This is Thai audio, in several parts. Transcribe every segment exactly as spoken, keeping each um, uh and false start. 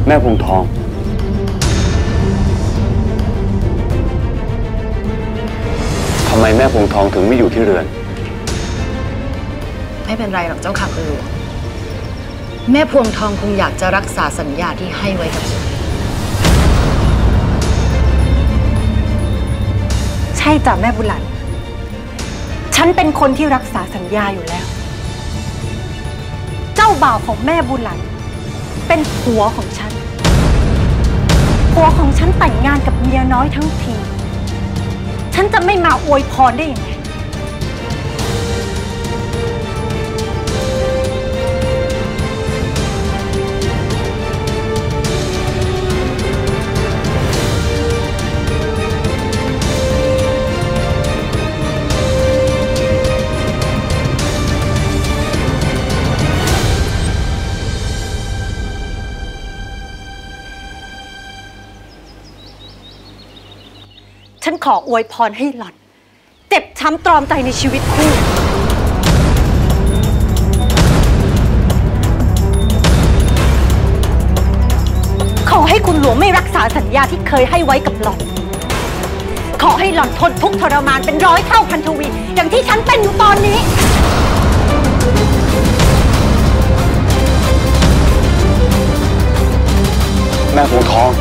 แม่พงทองทำไมแม่พงทองถึงไม่อยู่ที่เรือนไม่เป็นไรหรอกเจ้าค่ะคุณหลวงแม่พวงทองคงอยากจะรักษาสัญญาที่ให้ไว้กับฉันใช่จ้ะแม่บุญหลันฉันเป็นคนที่รักษาสัญญาอยู่แล้วเจ้าบ่าวของแม่บุญหลันเป็นผัวของฉันผัวของฉันแต่งงานกับเมียน้อยทั้งทีฉันจะไม่มาอวยพรได้ยังไงฉันขออวยพรให้หล่อนเจ็บช้ำตรอมใจในชีวิตคู่ขอให้คุณหลวงไม่รักษาสัญญาที่เคยให้ไว้กับหล่อนขอให้หล่อนทนทุกข์ทรมานเป็นร้อยเท่าพันทวีอย่างที่ฉันเป็นอยู่ตอนนี้แม่พงทอง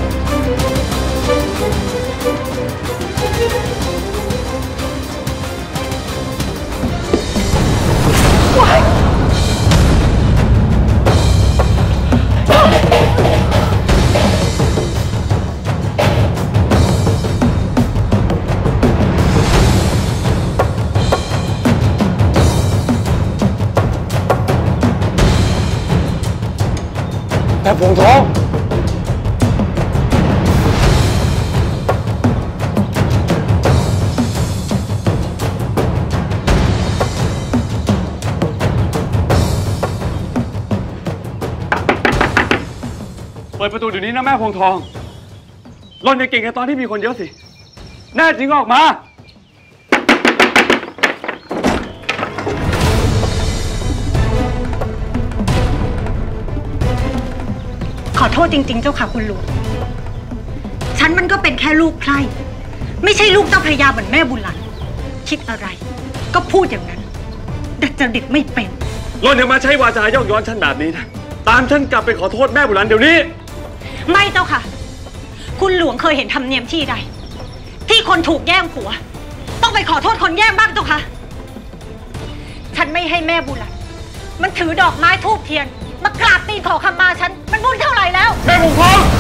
แม่พงทองเปิดประตูเดี๋ยวนี้นะแม่พงทองหล่อนยังเก่งแค่ตอนที่มีคนเยอะสิแน่จริงออกมาขอโทษจริงๆเจ้าค่ะคุณหลวงฉันมันก็เป็นแค่ลูกไพร่ไม่ใช่ลูกเจ้าพระยาเหมือนแม่บุญหลันคิดอะไรก็พูดอย่างนั้นดัดจริตไม่เป็นหล่อนอย่ามาใช้วาจาย่องย้อนฉันแบบนี้นะตามฉันกลับไปขอโทษแม่บุญหลันเดี๋ยวนี้ไม่เจ้าค่ะคุณหลวงเคยเห็นธรรมเนียมที่ใดที่คนถูกแย่งผัวต้องไปขอโทษคนแย่งบ้างเจ้าค่ะฉันไม่ให้แม่บุญหลันมันถือดอกไม้ธูปเทียนมากราบตีนขอขมาฉันมันบุญเท่าไหร่แล้วแม่พงทอง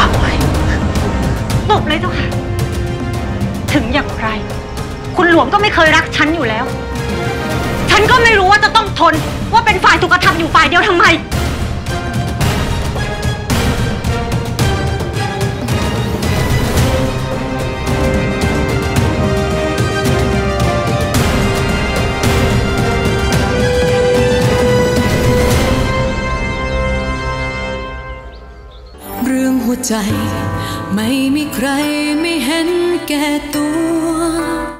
ตบเลยเจ้าค่ะถึงอย่างไรคุณหลวงก็ไม่เคยรักฉันอยู่แล้วฉันก็ไม่รู้ว่าจะต้องทนว่าเป็นฝ่ายถูกกระทำอยู่ฝ่ายเดียวทำไมเรื่องหัวใจไม่มีใครไม่เห็นแก่ตัว